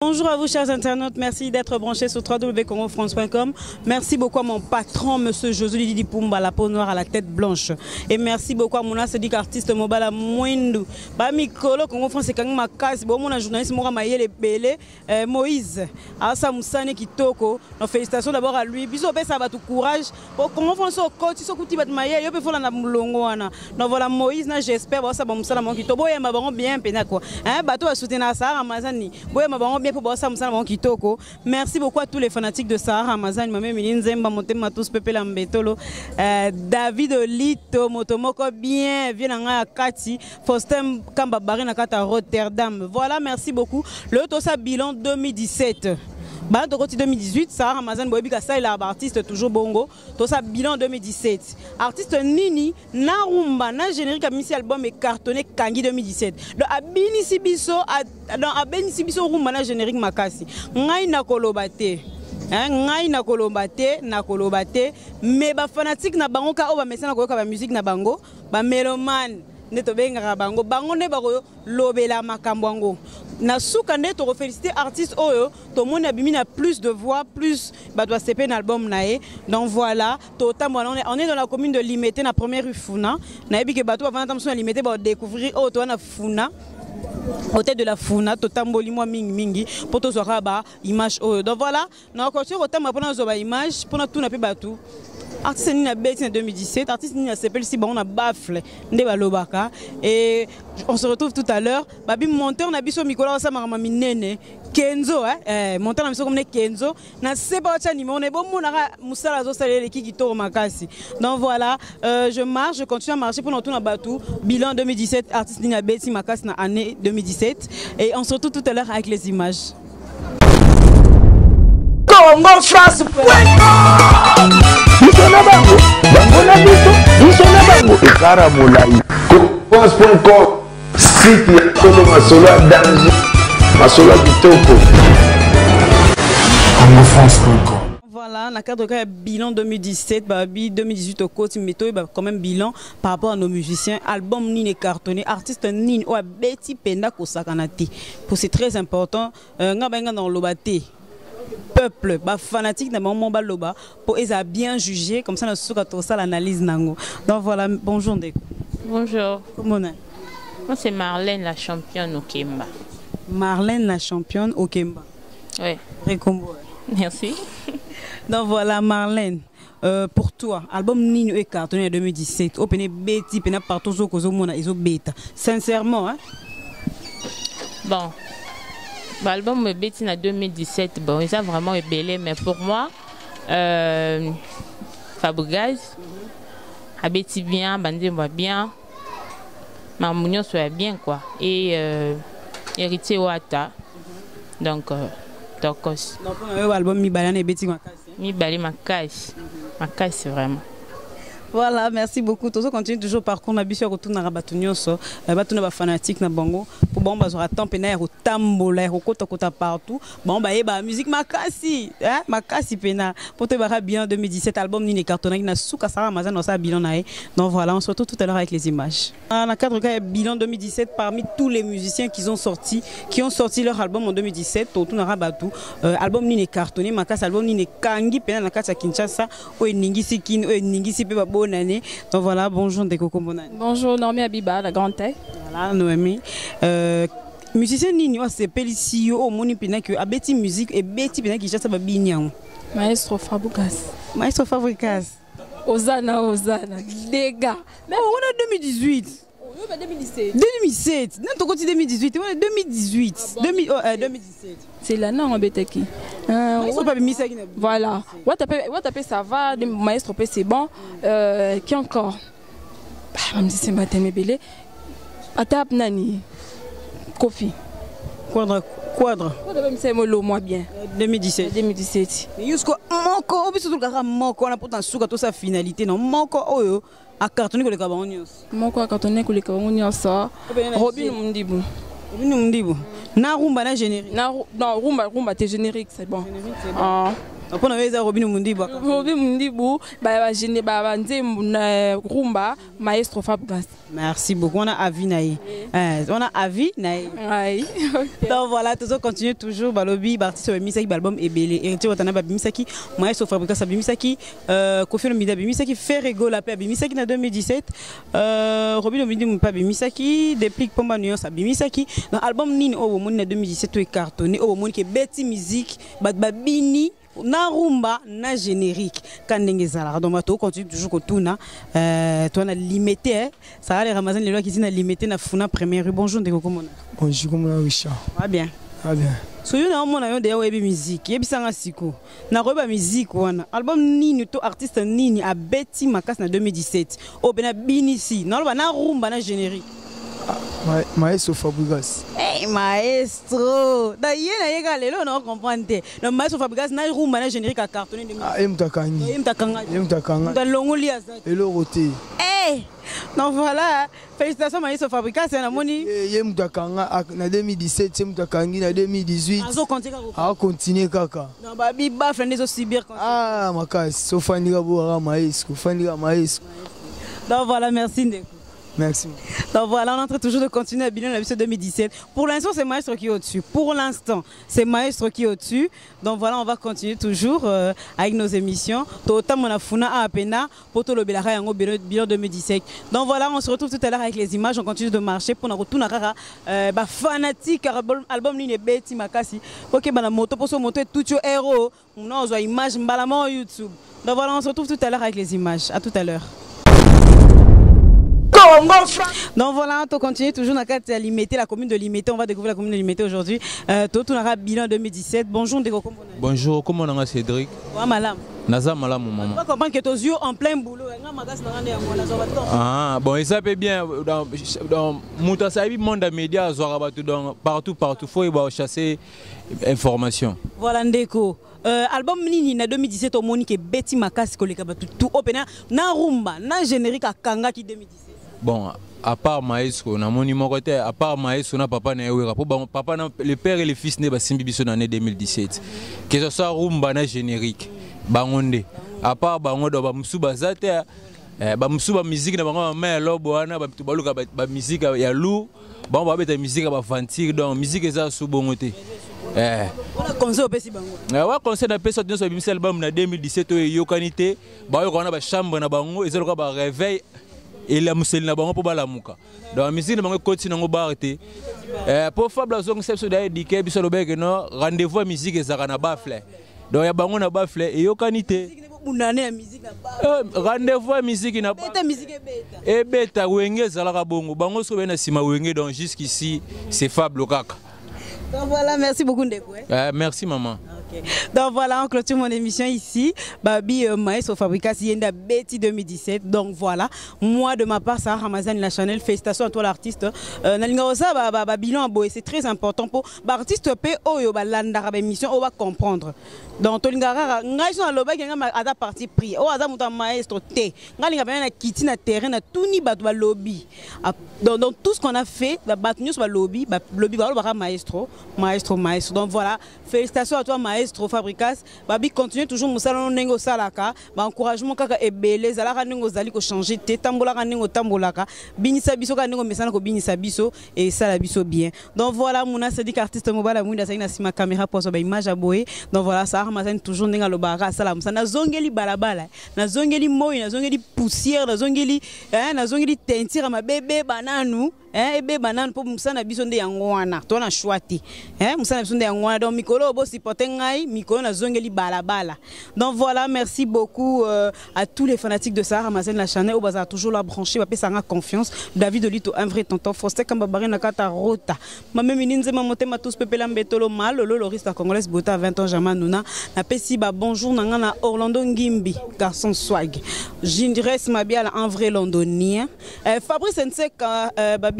Bonjour à vous chers internautes, merci d'être branchés sur www.congofrance.com. Merci beaucoup à mon patron, monsieur Josué Didi Pumba, la peau noire à la tête blanche. Et merci beaucoup à mon assédique artiste Mobala Mwindu. Mikolo, Congo France, c'est quand même ma casse. Bon, mon journaliste Mayele Bele, Moïse, Asa Moussane Kitoko. Donc félicitations d'abord à lui. Bisous, ça va tout courage. Pour Congo France, au côté, so kuti bat Mayele, yo pe fola na mulongo wana. Donc voilà Moïse, j'espère, ça va Moussala Monkito. Boye ma baron bien pena quoi. Hein, bateau à soutenir ça, Ramazani. Boye ma baron bien. Merci beaucoup à tous les fanatiques de Sahara Amazon, David Olito, Motomoko bien, Vienanga Kati, Faustin Kambabari Nakata Rotterdam. Voilà, merci beaucoup. Le Tosa bilan 2017. Bah, 2018, Sahara Amazon, Boebika Saïla, artiste toujours bongo. Tosa bilan 2017. Artiste Nini, Narumba, na générique à Missy album et cartonné Kangi 2017. Donc, à Benisibiso, à Benisibiso, Rumba, na générique Makasi. Ngai na kolobate. Ngai na kolobate. Mais ba fanatique na bango ka oba messana ko ka musique na bango, ba meloman. Neto benga bango bango ne bako lobela makambwango na suka neto féliciter artiste oyo to monde abimina plus de voix plus ba doit seper un album nae. Donc voilà on est dans la commune de Limité na première rue Funa na ebi ke bato avant tamso na Limité ba découvrir o to na Funa au tête de la Funa totamboli moi mingi pour to zora ba image oyo. Donc voilà na continue au temps pour na image pour na tout na pe batou. Artiste Nina Betty en 2017, artiste Nina s'appelle si on a baffle Ndebalobaka et on se retrouve tout à l'heure. Babi monteur na biso Mikola sa marama minene Kenzo monteur na biso comme Kenzo na seba cha numéro on est bon monara musala zo salé qui toro makasi. Donc voilà, je marche, je continue à marcher pour nous tout na batou. Bilan 2017, artiste Nina Betty makasi na année 2017 et on se retrouve tout à l'heure avec les images. Congo France. Voilà, dans le cadre du bilan 2017, 2018 au côté météo, quand même bilan par rapport à nos musiciens. Album Nine cartonné, artiste Nine ou Betty Penda Kosakanati. Pour c'est très important. Dans l'obate. Peuple, fanatique d'un moment baloba pour les a bien jugé comme ça nous sommes ça l'analyse nango. Donc voilà, bonjour Ndeko. Bonjour. Comment on est? Moi c'est Marlène la championne au Kemba. Marlène la championne au Kemba. Oui. Récombo. Merci. Donc voilà Marlène. Pour toi, album Nino et cartonné en 2017. Opené Betty, pena partout au Kozo Mona iso beta. Sincèrement, hein? Bon. L'album Betty en 2017, bon, il a vraiment ébellé, mais pour moi, Fabregas, a Betty bien, Bandé va bien, Marmounion soit bien, quoi. Et Héritier Ouata, donc, Tokos. Donc, l'album Mi Balane et Betty Mi Balé Makai, c'est vraiment. Voilà, merci beaucoup. Tout ça continue toujours parcours na biso retourne na rabatunyoso, batuna ba fanatique na bango pour bon bazora tempena ro tambola ro kota partout. Bon ba musique makasi, hein, makasi pena. Pour te bara bien 2017 album ni cartonné na souka Sahara Amazon dans sa bilan nae. Donc voilà, on se retrouve tout à l'heure avec les images. Dans le cadre du bilan 2017 parmi tous les musiciens qui ont sorti leur album en 2017, tout na rabatu, album ni cartonné, makasi album ni kangi pena na kata Kinshasa, o ningisi kin, o ningisi pe bonne année. Donc voilà, bonjour Ndeko Kombonani. Bonjour Noémie Abiba, la grande taille. Voilà, Noémie. Musicien Nini, c'est Pélicio, au Moni Pina, que a Betty Musique et Betty Pina qui chasse à Babignan. Maestro Fabrikas. Maestro Fabrikas. Osana, les gars. Mais on a 2018. 2017. Non, ton côté 2018. On est 2018. 2017. C'est là, non, on est qui? Voilà. Watapé, ça va. Maestro, c'est bon. Qui encore? Même si c'est Matemé Belé. Atap Nani. Kofi. Quadre. C'est moi bien. 2017. 2017. Mais jusqu'au Moko, on peut surtout le Moko, on a pourtant sous toute sa finalité. Non, Moko, a cartonné que les Cabanios. Moko a cartonné que les Cabanios. Robin Mundibou. Na rumba na générique. Non, rumba t'es générique, c'est bon. Pour nous, Robin Mundibu. Robin Mundibu, rumba, maestro Fabregas. Merci beaucoup. On a avis naï. On a avis naï. Donc voilà, tout ça continue toujours. Balobi, Bartis, Misaki, Balbum et Belé. Et tu vois, Misaki, maestro Fabregas, Misaki, Kofi Olomide, Misaki, Ferrego, la paix, Misaki en 2017. Robin Mundibu, Misaki, Déplique Pomba Nuance, Misaki. Dans l'album Nini, au monde en 2017, tout est cartonné. Au monde qui est Betty Musique, Babini. Na rumba na générique quand ndengezala donc bato continue toujours que tout na toi na limité ça va les Ramazan les lois qui sont limité na funa première rue. Bonjour ndeko komona. Bonjour komona Richard. Va bien. Va bien. So yo na mona yo de webi musique yebisanga siko na reba musique wana album nini to artiste nini a Betty Makas na 2017 o bena binisi na na rumba na générique. Maestro Fabregas. Hey maestro. D'ailleurs na lelo on comprend te. Le maestro Fabregas na rumba na générique a cartonné de. Ah mtakangi. Mtakanga. Dans longoli azat. Et le roté. Eh. Donc voilà, félicitations maestro Fabregas c'est na moni. Mtakanga na 2017, mtakangi na 2018. A continuer kaka. Non babi ba frende zo subir. Ah Makas, so fanira bo maestro, fanira maestro. Donc voilà, merci Ndeko. Merci. Donc voilà, on est en train toujours de continuer à bilan la l'épisode 2017. Pour l'instant, c'est Maestro qui est au-dessus. Pour l'instant, c'est Maestro qui est au-dessus. Donc voilà, on va continuer toujours avec nos émissions. Total mon afuna à Apena pour tout le bilan 2017. Donc voilà, on se retrouve tout à l'heure avec les images. On continue de marcher pour nous retourner à fanatique album ligne Betty Makasi. OK, la moto pour ce moto est tout héros. On a une image mbalamment YouTube. Donc voilà, on se retrouve tout à l'heure avec les images. À tout à l'heure. Donc voilà, on continue toujours dans la Limité, la commune de Limité. On va découvrir la commune de Limité aujourd'hui. Tout le bilan 2017. Bonjour, Ndeko. Bonjour, comment on a Cédric? Ouais, madame. Naza malam maman. On va comprendre que tes yeux en plein boulot. Ah bon, et ça peut bien dans Moutasaïbi monde média partout faut y chasser information. Voilà Ndeko. Album Nini na 2017 au Monique Betty Makas koleka tout open na rumba na générique à Kanga qui 2017. Bon, à part Maestro, na mon numéro à part Maestro, na papa na Ewera, papa na le père et le fils ne ba simbi biso dans l'année 2017. Que ce soit rumba na générique, bangonde. À part bangondo ba musuba zate, ba musuba musique na bango ma lobo wana ba tubaluka ba musique ya lou, ba ba beta musique ba fantique donc musique eza sou bongote. On a conseil au Pessi bango. Ouais, conseil na pesa dans ce album na 2017 yo kanité, ba yo kona ba chambre na bango, ezelo ka ba réveil. Et la musique na bango pour balamuka. Donc la musique na bango continue ngo barté. Pour Fabla zong sepso d'ailleurs diké biso lobé que non rendez-vous à musique ezaka na bafle. Donc ya bango na bafle et yo kanité. Rendez-vous à musique na beta musique beta. Et beta wenge zalaka bongo. Bango so bena sima wenge donc jusqu'ici c'est Fablo kaka. Donc voilà, merci beaucoup Ndeko. Merci maman. Okay. Donc voilà, on clôture mon émission ici. Babi Maestro Fabregas Yenda Betty 2017. Donc voilà, moi de ma part, Sarah Ramazan la Chanel, félicitations à toi l'artiste. Nalingaosa bilan boy, c'est très important pour l'artiste pe oyo ba landa ba émission on va comprendre. Donc tolingara ngai so loba ki nga ada parti pris. O aza muta maestro T. Ngalinga ba na kiti na terrain na tuni ba lobby. Donc tout ce qu'on a fait, ba batnu sur lobby, ba lobby ba maestro. Donc voilà, félicitations à toi Maestro Fabregas. Babi continue toujours musala nengo salaka, ba encouragement kaka ebele zalaka nengo zali ko changer te tambola ka nengo tambolaka, binisa biso ka nengo mesana ko binisa biso et ça la biso bien. Donc voilà, mona Cédric artiste mobile mwinda sa ina sima caméra pour ba image aboye. Donc voilà, ça ramazane toujours nenga lobara sala musana zongeli balabala, na zongeli moyi, na zongeli poussière, na zongeli tentire ma bébé bananu. Ebe banane pour musana biso nde yango wana to na choiti musana biso nde yango wana donc mikolo bo supporter ngai mikolo na zongeli balabala. Donc voilà, merci beaucoup à tous les fanatiques de Sarah Ramazan la Chanel au bazar toujours la brancher ba pesa nga confiance. David Olito un vrai tonton Faustin Kamba Baré na kata rota mame mininze mamotema tous pepela mbetolo mal lolo rista congolaise bota 20 ans Germain Nuna na pesi ba bonjour na nga na Orlando Ngimbi garçon swag Jindres Mabiala un vrai londonien Fabrice Nseka babi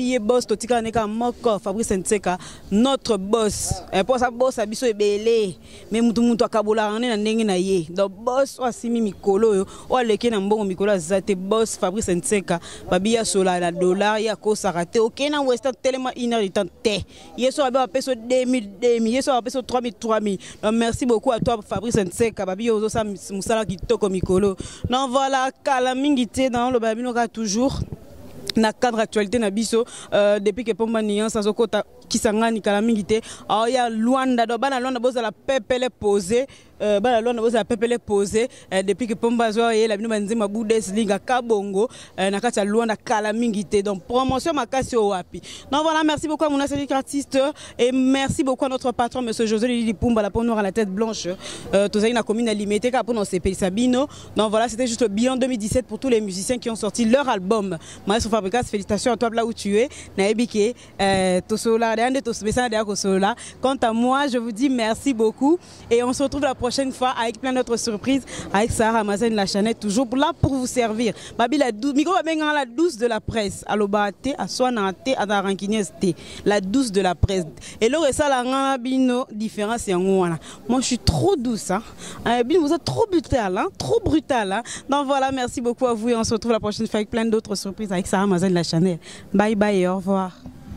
billet boss totika neka moko Fabrice Nseka notre boss pour ça boss abiso ebele mais mutu akabola na ndenge na ye donc boss asimi mikolo yo o leke na mbongo mikolo azate boss Fabrice Nseka babia sola la dollar ya ko sarate okena western tellement une heure de temps té yeso ba peso 2000 yeso ba peso 3000 donc merci beaucoup à toi Fabrice Nseka babia ozo sa musala kitoko mikolo non voilà kala mingi té dans le babino ka toujours na cadre actualité na biso depuis que pomba niance azokota kisangani kala mingi té ya Luanda do bana Luanda boza la pepele posé bana Luanda boza la pepele posé depuis que pomba zo la bino banzima Bundesliga kabongo na kati ya Luanda kala mingi té donc promotion makasi o wapi donc voilà merci beaucoup à mon artiste et merci beaucoup à notre patron monsieur José Lili Pumba la peau noire à la tête blanche tozali na commune limité ka pour nos CP Sabino donc voilà c'était juste le bilan 2017 pour tous les musiciens qui ont sorti leur album Maestro Fabricas félicitations à toi là où tu es na ebike tosola quant à moi, je vous dis merci beaucoup et on se retrouve la prochaine fois avec plein d'autres surprises avec Sarah Ramazan la Chanel toujours là pour vous servir. Babi la douce, micro la douce de la presse. Alobate, à Soanate, à Darankineste, la douce de la presse. Et le reste la bino différence c'est en moi. Moi je suis trop douce hein. Vous êtes trop brutal hein, trop brutal hein. Donc voilà, merci beaucoup à vous et on se retrouve la prochaine fois avec plein d'autres surprises avec Sarah Ramazan la Chanel. Bye bye et au revoir.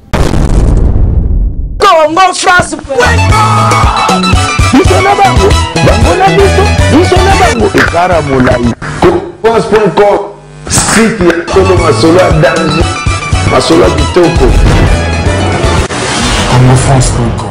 Congo France France.com site ya Tolo Masolo ya danger Masolo kitoko Congo France.com